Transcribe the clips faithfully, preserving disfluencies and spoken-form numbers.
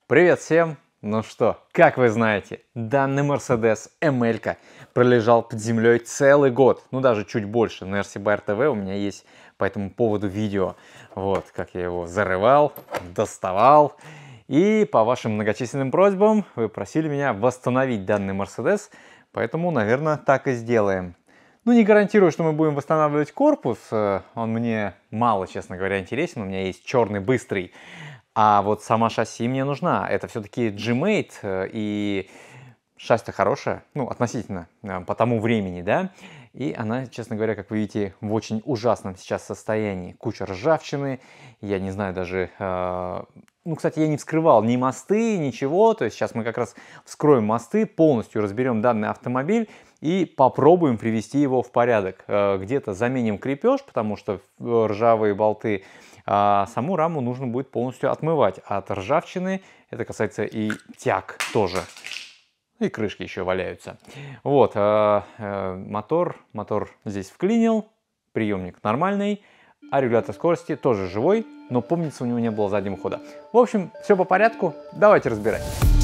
Привет всем! Ну что, как вы знаете, данный Mercedes эм эль пролежал под землей целый год, ну даже чуть больше. На эр си Байер тэ вэ у меня есть по этому поводу видео. Вот, как я его зарывал, доставал. И по вашим многочисленным просьбам вы просили меня восстановить данный Mercedes, поэтому, наверное, так и сделаем. Ну, не гарантирую, что мы будем восстанавливать корпус, он мне мало, честно говоря, интересен, у меня есть черный быстрый. А вот сама шасси мне нужна. Это все-таки G-Mate, и шасси-то хорошая, ну, относительно, по тому времени, да. И она, честно говоря, как вы видите, в очень ужасном сейчас состоянии. Куча ржавчины, я не знаю даже... Э, ну, кстати, я не вскрывал ни мосты, ничего. То есть сейчас мы как раз вскроем мосты, полностью разберем данный автомобиль и попробуем привести его в порядок. Э, где-то заменим крепеж, потому что ржавые болты... А саму раму нужно будет полностью отмывать от ржавчины. Это касается и тяг тоже. И крышки еще валяются. Вот, э, э, мотор, мотор здесь вклинил, приемник нормальный, а регулятор скорости тоже живой, но помнится, у него не было заднего хода. В общем, все по порядку, давайте разбирать.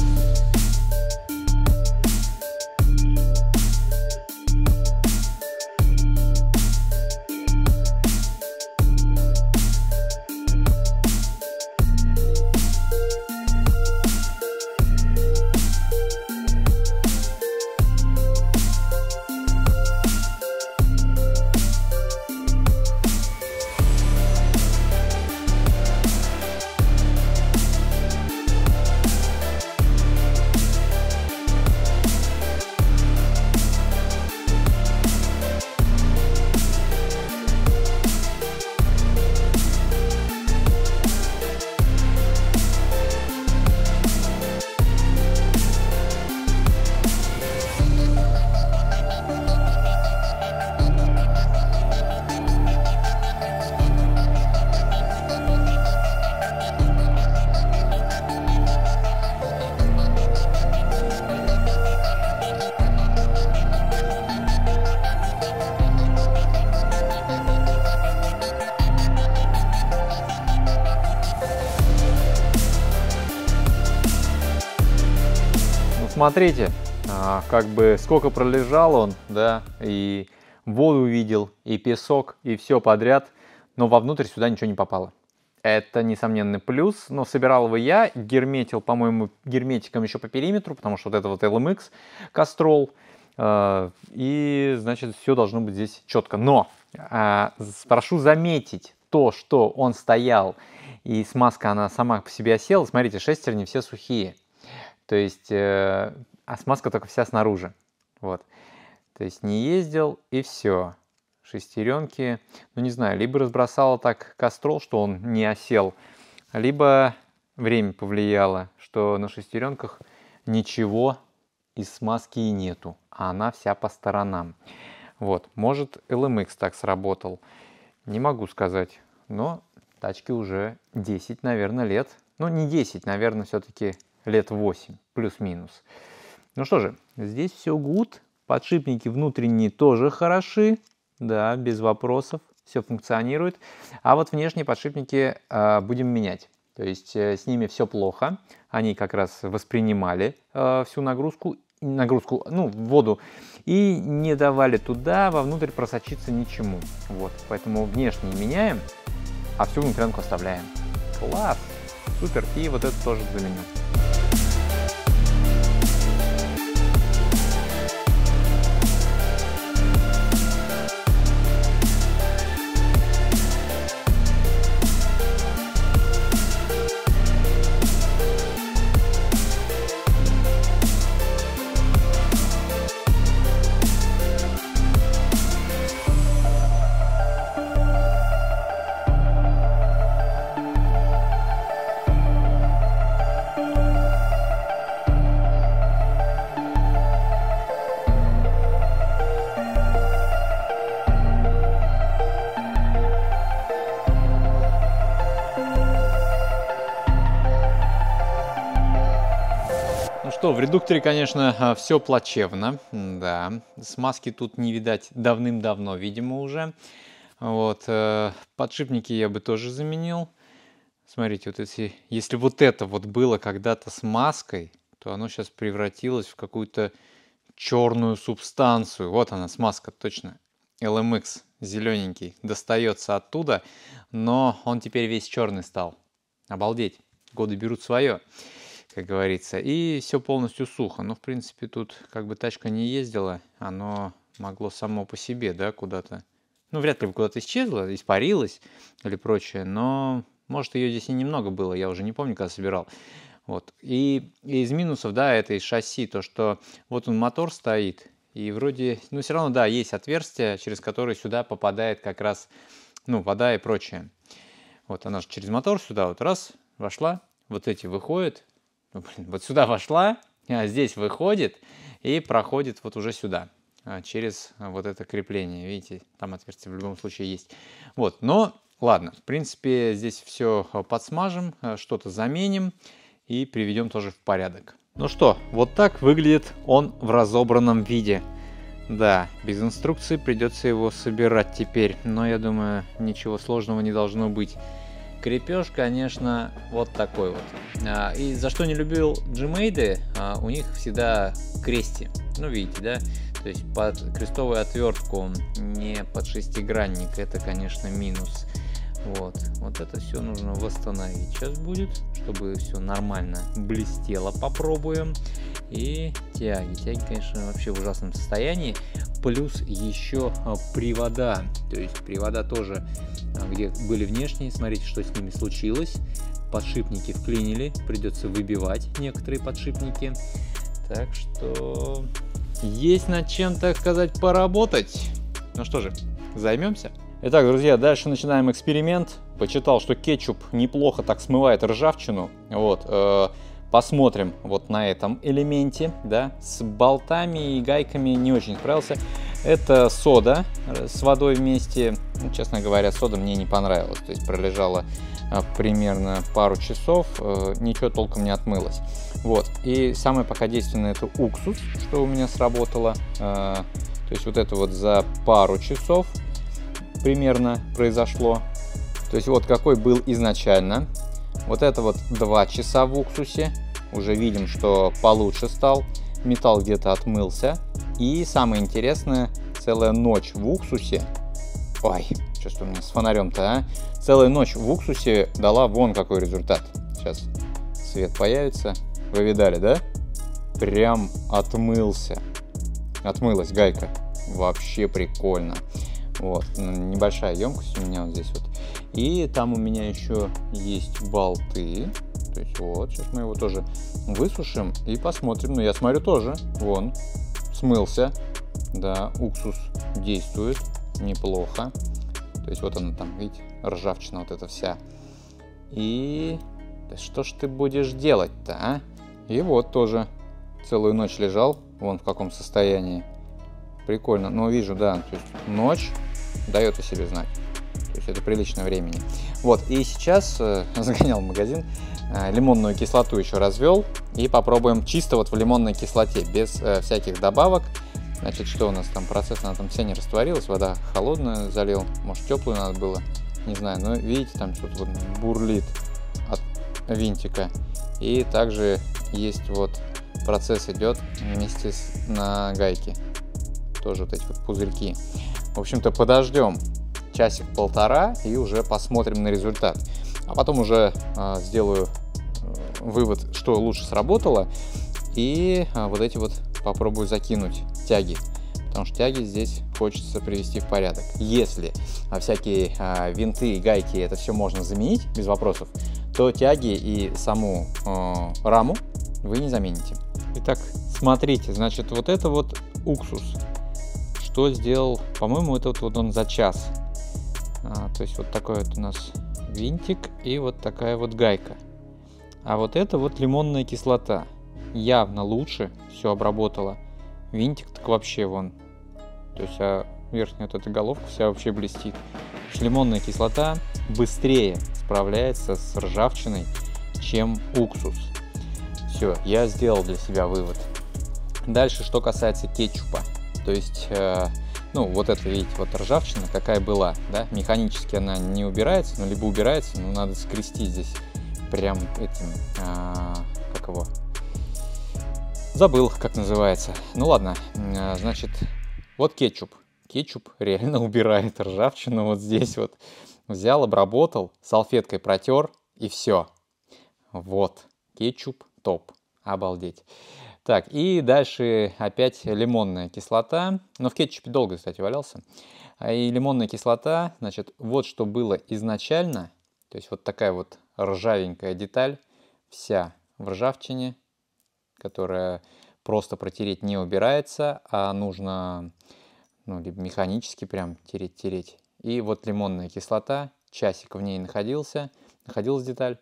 Смотрите, как бы сколько пролежал он, да, и воду видел, и песок, и все подряд, но вовнутрь сюда ничего не попало. Это несомненный плюс, но собирал его я, герметил, по-моему, герметиком еще по периметру, потому что вот это вот эл эм икс Castrol, и, значит, все должно быть здесь четко. Но прошу заметить то, что он стоял, и смазка, она сама по себе осела. Смотрите, шестерни все сухие. То есть, э, а смазка только вся снаружи. Вот. То есть не ездил и все. Шестеренки, ну не знаю, либо разбросало так Castrol, что он не осел, либо время повлияло, что на шестеренках ничего из смазки и нету, а она вся по сторонам. Вот, может эл эм икс так сработал, не могу сказать, но тачке уже десять, наверное, лет. Ну не десять, наверное, все-таки... лет восемь, плюс-минус. Ну что же, здесь все good. Подшипники внутренние тоже хороши. Да, без вопросов. Все функционирует. А вот внешние подшипники э, будем менять. То есть э, с ними все плохо. Они как раз воспринимали э, всю нагрузку, нагрузку, ну, воду. И не давали туда, вовнутрь просочиться ничему. Вот, поэтому внешние меняем, а всю внутрянку оставляем. Класс! Супер! И вот это тоже заменю. Что, в редукторе, конечно, все плачевно, да, смазки тут не видать давным-давно, видимо, уже. Вот, подшипники я бы тоже заменил. Смотрите, вот эти, если вот это вот было когда-то смазкой, то оно сейчас превратилось в какую-то черную субстанцию. Вот она, смазка, точно. эл эм икс зелененький достается оттуда, но он теперь весь черный стал. Обалдеть. Годы берут свое, как говорится. И все полностью сухо. Ну, в принципе, тут как бы тачка не ездила, оно могло само по себе, да, куда-то. Ну, вряд ли бы куда-то исчезло, испарилось или прочее, но может ее здесь и немного было, я уже не помню, когда собирал. Вот. И, и из минусов, да, это из шасси, то, что вот он мотор стоит, и вроде, ну, все равно, да, есть отверстие, через которое сюда попадает как раз, ну, вода и прочее. Вот она же через мотор сюда вот раз вошла, вот эти выходят, ну, блин, вот сюда вошла, а здесь выходит и проходит вот уже сюда, через вот это крепление. Видите, там отверстие в любом случае есть. Вот, но ладно, в принципе, здесь все подсмажем, что-то заменим и приведем тоже в порядок. Ну что, вот так выглядит он в разобранном виде. Да, без инструкции придется его собирать теперь, но я думаю, ничего сложного не должно быть. Крепеж, конечно, вот такой вот. И за что не любил G-Made, у них всегда крести. Ну, видите, да? То есть под крестовую отвертку, не под шестигранник, это, конечно, минус. Вот, вот это все нужно восстановить. Сейчас будет, чтобы все нормально блестело. Попробуем. И тяги. Тяги, конечно, вообще в ужасном состоянии. Плюс еще привода. То есть привода тоже, где были внешние. Смотрите, что с ними случилось. Подшипники вклинили. Придется выбивать некоторые подшипники. Так что есть над чем, так сказать, поработать. Ну что же, займемся. Итак, друзья, дальше начинаем эксперимент. Почитал, что кетчуп неплохо так смывает ржавчину. Вот, э, посмотрим вот на этом элементе, да. С болтами и гайками не очень справился. Это сода с водой вместе. Ну, честно говоря, сода мне не понравилась. То есть пролежала э, примерно пару часов, э, ничего толком не отмылось. Вот, и самое пока действенное — это уксус, что у меня сработало. Э, то есть вот это вот за пару часов примерно произошло. То есть вот какой был изначально. Вот это вот два часа в уксусе. Уже видим, что получше стал. Металл где-то отмылся. И самое интересное, целая ночь в уксусе. Ой, что у меня с фонарем-то, а? Целая ночь в уксусе дала вон какой результат. Сейчас свет появится. Вы видали, да? Прям отмылся. Отмылась гайка. Вообще прикольно. Вот, небольшая емкость у меня вот здесь вот. И там у меня еще есть болты. То есть вот, сейчас мы его тоже высушим и посмотрим. Ну, я смотрю тоже, вон, смылся. Да, уксус действует неплохо. То есть вот она там, видите, ржавчина вот эта вся. И да что ж ты будешь делать-то, а? И вот тоже целую ночь лежал, вон в каком состоянии. Прикольно, но вижу, да, то есть ночь дает о себе знать. То есть это приличное времени. Вот, и сейчас э, загонял в магазин, э, лимонную кислоту еще развел. И попробуем чисто вот в лимонной кислоте, без э, всяких добавок. Значит, что у нас там процесс, она там вся не растворилась, вода холодная залил, может теплую надо было, не знаю. Но видите, там что-то вот бурлит от винтика. И также есть вот процесс идет вместе с, на гайке. Тоже вот эти вот пузырьки. В общем-то, подождем часик-полтора и уже посмотрим на результат. А потом уже э, сделаю э, вывод, что лучше сработало. И э, вот эти вот попробую закинуть тяги. Потому что тяги здесь хочется привести в порядок. Если э, всякие э, винты и гайки, это все можно заменить без вопросов, то тяги и саму э, раму вы не замените. Итак, смотрите, значит, вот это вот уксус. Что сделал, по-моему, этот вот он за час. А, то есть вот такой вот у нас винтик и вот такая вот гайка. А вот это вот лимонная кислота. Явно лучше все обработала. Винтик так вообще вон. То есть а верхняя вот эта головка вся вообще блестит. То есть лимонная кислота быстрее справляется с ржавчиной, чем уксус. Все, я сделал для себя вывод. Дальше, что касается кетчупа. То есть, э, ну, вот это, видите, вот ржавчина, какая была, да, механически она не убирается, ну, либо убирается, но надо скрестить здесь прям этим, а, как его, забыл, как называется. Ну ладно, а, значит, вот кетчуп. Кетчуп реально убирает ржавчину вот здесь вот. Взял, обработал, салфеткой протер и все. Вот, кетчуп топ, обалдеть. Так, и дальше опять лимонная кислота. Но в кетчупе долго, кстати, валялся. И лимонная кислота, значит, вот что было изначально. То есть вот такая вот ржавенькая деталь, вся в ржавчине, которая просто протереть не убирается, а нужно, ну, либо механически прям тереть-тереть. И вот лимонная кислота, часик в ней находился, находилась деталь,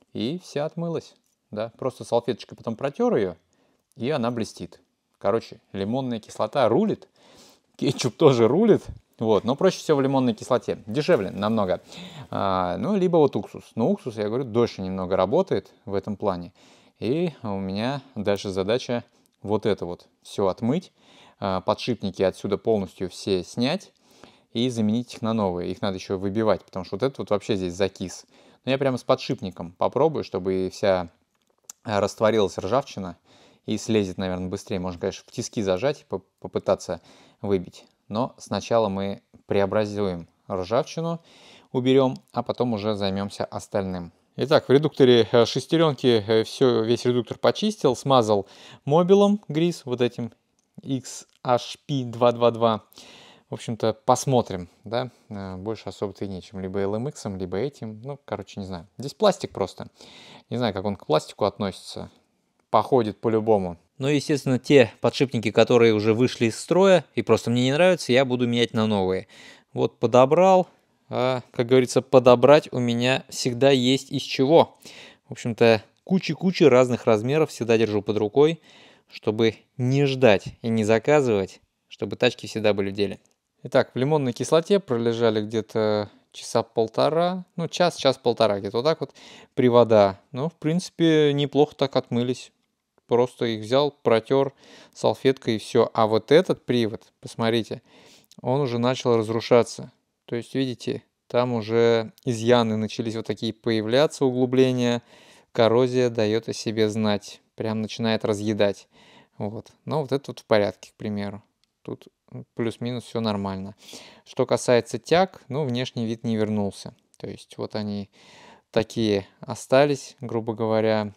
и вся отмылась. Да? Просто салфеточкой потом протер ее, и она блестит. Короче, лимонная кислота рулит, кетчуп тоже рулит, вот, но проще всего в лимонной кислоте. Дешевле намного. А, ну, либо вот уксус. Но уксус, я говорю, дольше немного работает в этом плане. И у меня дальше задача вот это вот все отмыть, а, подшипники отсюда полностью все снять и заменить их на новые. Их надо еще выбивать, потому что вот этот вот вообще здесь закис. Но я прямо с подшипником попробую, чтобы вся растворилась ржавчина и слезет, наверное, быстрее. Можно, конечно, в тиски зажать и попытаться выбить. Но сначала мы преобразуем ржавчину, уберем, а потом уже займемся остальным. Итак, в редукторе шестеренки все, весь редуктор почистил, смазал мобилом грис, вот этим икс эйч пи двести двадцать два. В общем-то, посмотрим, да, больше особо-то и нечем. Либо эл эм икс, либо этим, ну, короче, не знаю. Здесь пластик просто. Не знаю, как он к пластику относится. Походит по-любому. Ну, естественно, те подшипники, которые уже вышли из строя и просто мне не нравятся, я буду менять на новые. Вот подобрал, а, как говорится, подобрать у меня всегда есть из чего. В общем-то, кучи-кучи разных размеров всегда держу под рукой, чтобы не ждать и не заказывать, чтобы тачки всегда были в деле. Итак, в лимонной кислоте пролежали где-то часа полтора, ну, час, час-полтора, где-то вот так вот, привода. Ну, в принципе, неплохо так отмылись. Просто их взял, протер салфеткой и все. А вот этот привод, посмотрите, он уже начал разрушаться. То есть, видите, там уже изъяны начались вот такие появляться, углубления. Коррозия дает о себе знать. Прям начинает разъедать. Вот. Но вот это вот в порядке, к примеру. Тут плюс-минус все нормально. Что касается тяг, ну, внешний вид не вернулся. То есть, вот они такие остались, грубо говоря,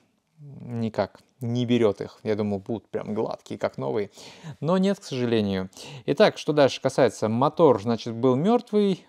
никак не берет их. Я думал, будут прям гладкие, как новые. Но нет, к сожалению. Итак, что дальше касается. Мотор, значит, был мертвый.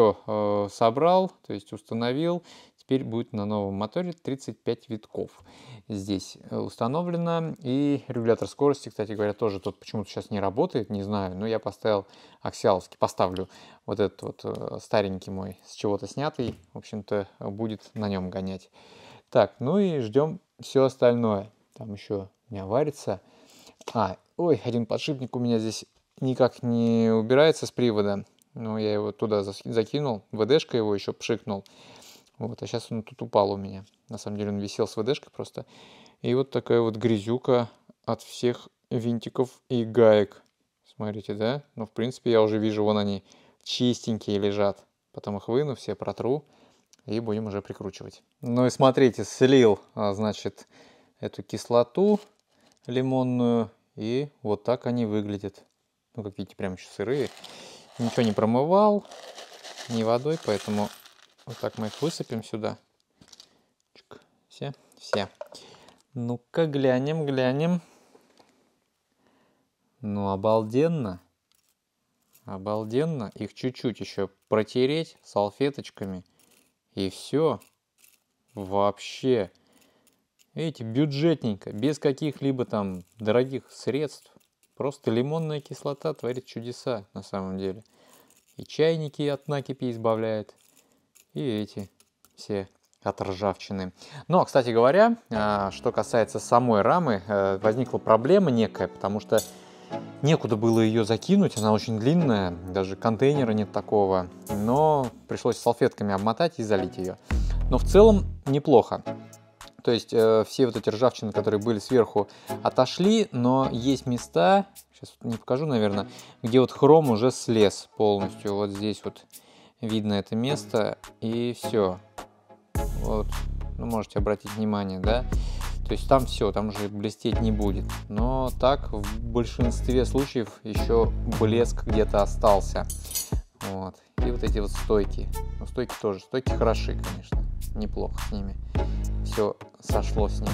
Все собрал, то есть установил. Теперь будет на новом моторе тридцать пять витков. Здесь установлено. И регулятор скорости, кстати говоря, тоже тот почему-то сейчас не работает. Не знаю, но я поставил аксиаловский. Поставлю вот этот вот старенький мой, с чего-то снятый. В общем-то, будет на нем гонять. Так, ну и ждем все остальное. Там еще не варится. А, ой, один подшипник у меня здесь никак не убирается с привода. Но я его туда закинул. ВДшка его еще пшикнул. Вот, а сейчас он тут упал у меня. На самом деле он висел с ВДшкой просто. И вот такая вот грязюка от всех винтиков и гаек. Смотрите, да? Ну, в принципе, я уже вижу, вон они чистенькие лежат. Потом их выну, все протру. И будем уже прикручивать. Ну и смотрите, слил, значит, эту кислоту лимонную. И вот так они выглядят. Ну, как видите, прям еще сырые. Ничего не промывал, ни водой, поэтому вот так мы их высыпем сюда. Все, все. Ну-ка, глянем, глянем. Ну, обалденно. Обалденно. Их чуть-чуть еще протереть салфеточками. И все. Вообще. Видите, бюджетненько, без каких-либо там дорогих средств. Просто лимонная кислота творит чудеса на самом деле. И чайники от накипи избавляет. И эти все от ржавчины. Но, кстати говоря, что касается самой рамы, возникла проблема некая, потому что некуда было ее закинуть, она очень длинная, даже контейнера нет такого. Но пришлось салфетками обмотать и залить ее. Но в целом неплохо. То есть э, все вот эти ржавчины, которые были сверху, отошли, но есть места, сейчас не покажу, наверное, где вот хром уже слез полностью. Вот здесь вот видно это место, и все. Вот ну, можете обратить внимание, да. То есть там все, там уже блестеть не будет. Но так в большинстве случаев еще блеск где-то остался. Вот. И вот эти вот стойки. Ну, стойки тоже. Стойки хороши, конечно. Неплохо с ними. Все сошло с них.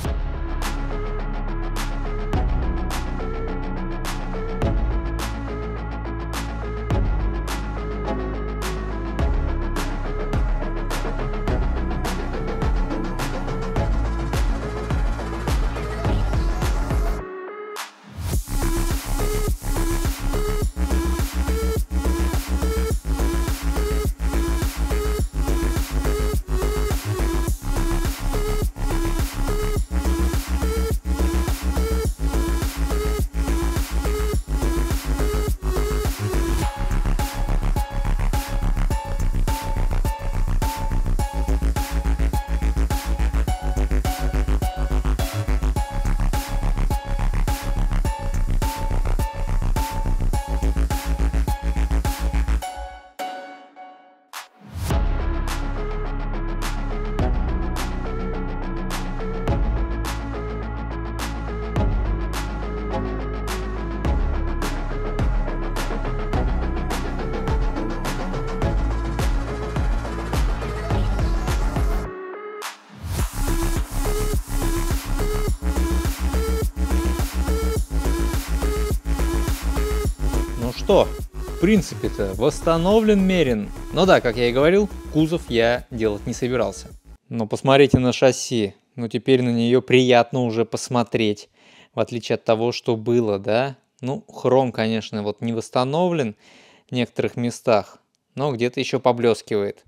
Ну что, в принципе-то восстановлен Мерин. Но да, как я и говорил, кузов я делать не собирался. Но посмотрите на шасси. Ну теперь на нее приятно уже посмотреть. В отличие от того, что было, да. Ну, хром, конечно, вот не восстановлен в некоторых местах. Но где-то еще поблескивает.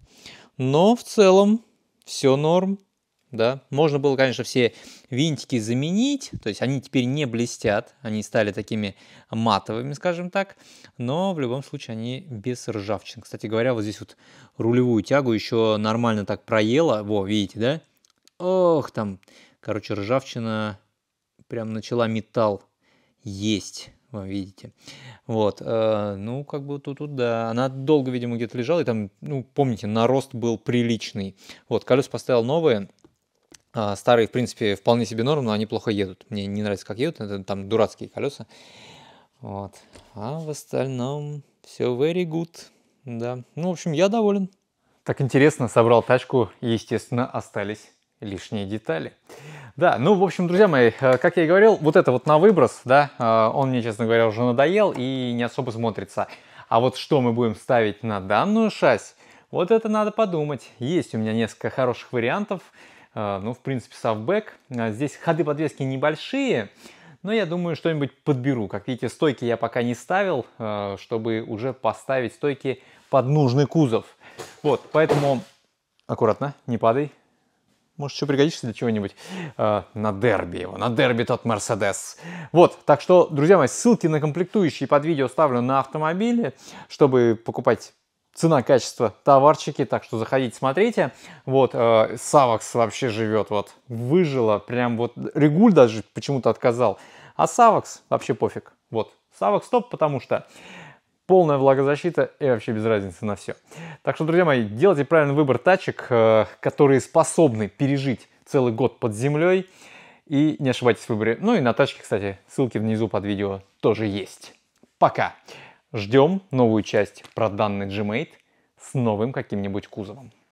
Но в целом все норм. Да, можно было, конечно, все винтики заменить, то есть они теперь не блестят, они стали такими матовыми, скажем так, но в любом случае они без ржавчины. Кстати говоря, вот здесь вот рулевую тягу еще нормально так проела, во, видите, да? Ох, там, короче, ржавчина прям начала металл есть, вы видите. Вот, э, ну, как бы тут, тут, да, она долго, видимо, где-то лежала, и там, ну, помните, нарост был приличный. Вот, колеса поставил новые. А, старые, в принципе, вполне себе норм, но они плохо едут. Мне не нравится, как едут. Это там дурацкие колеса. Вот. А в остальном все very good. Да. Ну, в общем, я доволен. Так интересно, собрал тачку, и, естественно, остались лишние детали. Да, ну, в общем, друзья мои, как я и говорил, вот это вот на выброс, да, он мне, честно говоря, уже надоел и не особо смотрится. А вот что мы будем ставить на данную шасси, вот это надо подумать. Есть у меня несколько хороших вариантов. Ну, в принципе, софтбэк. Здесь ходы подвески небольшие, но я думаю, что-нибудь подберу. Как видите, стойки я пока не ставил, чтобы уже поставить стойки под нужный кузов. Вот, поэтому аккуратно, не падай. Может, еще пригодишься для чего-нибудь. На дерби его, на дерби тот Мерседес. Вот, так что, друзья мои, ссылки на комплектующие под видео ставлю на автомобиле, чтобы покупать цена-качество товарчики, так что заходите, смотрите. Вот, э, Савакс вообще живет, вот, выжила, прям вот, Регуль даже почему-то отказал, а Савакс вообще пофиг. Вот, Савакс топ, потому что полная влагозащита и вообще без разницы на все. Так что, друзья мои, делайте правильный выбор тачек, э, которые способны пережить целый год под землей, и не ошибайтесь в выборе. Ну и на тачке, кстати, ссылки внизу под видео тоже есть. Пока! Ждем новую часть про данный джи-мейт с новым каким-нибудь кузовом.